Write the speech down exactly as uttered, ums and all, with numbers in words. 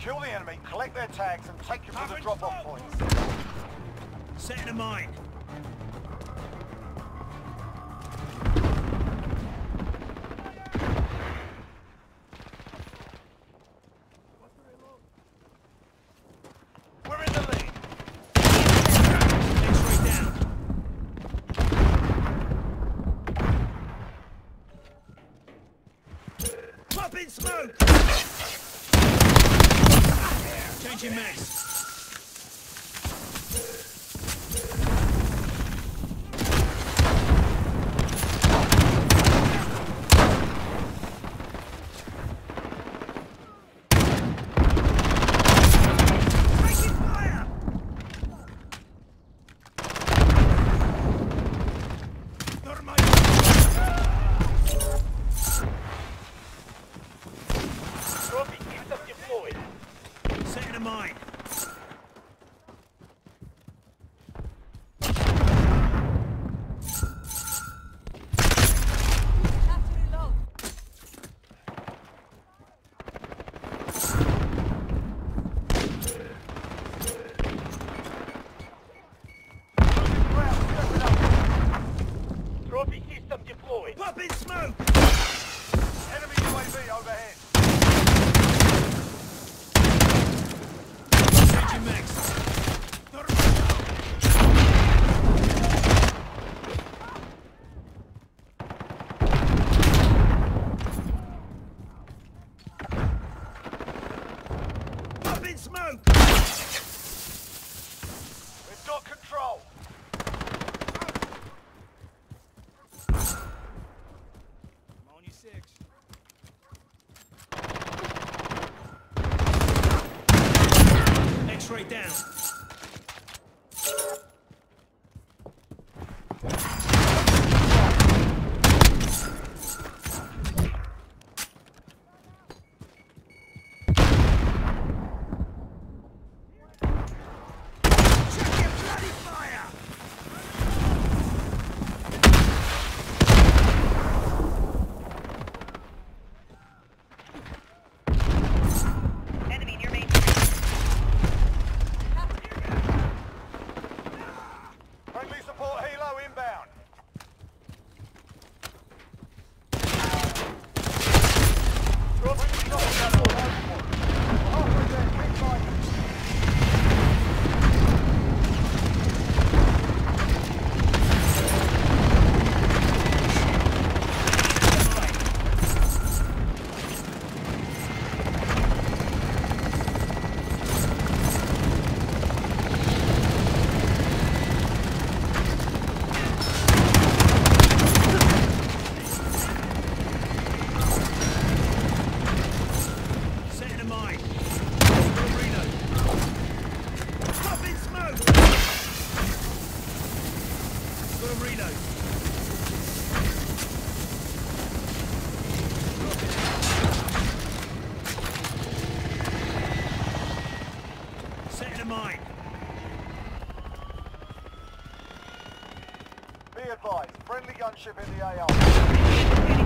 Kill the enemy, collect their tags, and take them to the drop-off points. Setting a mine. We're in the lead. X-ray down. Popping smoke! Changing mags. Setting a mine. Trophy system deployed. Popping smoke! Enemy U A V overhead. Changing mags. Popping smoke! We've got control. I'm on your six. X-ray down. Check your bloody fire! Enemy near main. Friendly support helo inbound. Trophy shot down. Halfway there, quick fight. Setting a mine. Reload. Popping smoke! Got a reload. Setting a mine. Be advised, friendly gunship in the A O.